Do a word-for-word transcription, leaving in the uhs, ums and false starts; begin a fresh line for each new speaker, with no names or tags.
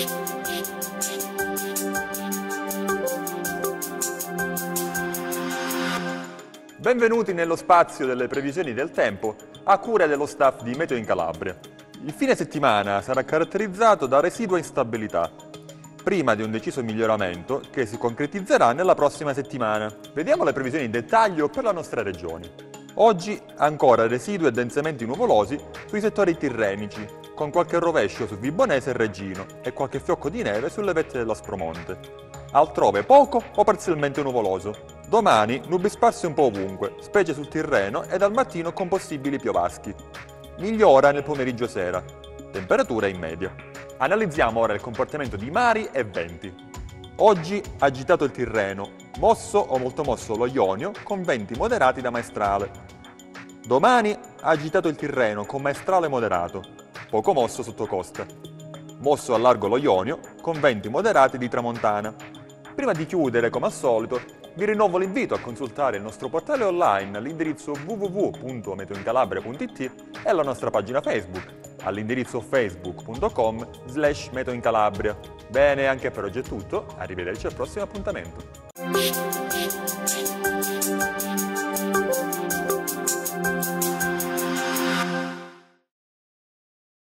Benvenuti nello spazio delle previsioni del tempo, a cura dello staff di Meteo in Calabria. Il fine settimana sarà caratterizzato da residua instabilità, prima di un deciso miglioramento che si concretizzerà nella prossima settimana. Vediamo le previsioni in dettaglio per la nostra regione. Oggi ancora residui e densamente nuvolosi sui settori tirrenici, con qualche rovescio su Vibonese e Reggino e qualche fiocco di neve sulle vette dell'Aspromonte. Altrove poco o parzialmente nuvoloso. Domani nubi sparse un po' ovunque, specie sul Tirreno e dal mattino con possibili piovaschi. Migliora nel pomeriggio sera. Temperatura in media. Analizziamo ora il comportamento di mari e venti. Oggi agitato il Tirreno, mosso o molto mosso lo Ionio con venti moderati da maestrale. Domani agitato il Tirreno con maestrale moderato, poco mosso sotto costa. Mosso al largo lo Ionio con venti moderati di tramontana. Prima di chiudere, come al solito, vi rinnovo l'invito a consultare il nostro portale online all'indirizzo w w w punto meteo in calabria punto i t e la nostra pagina Facebook all'indirizzo facebook punto com slash meteo in calabria. Bene, anche per oggi è tutto, arrivederci al prossimo appuntamento.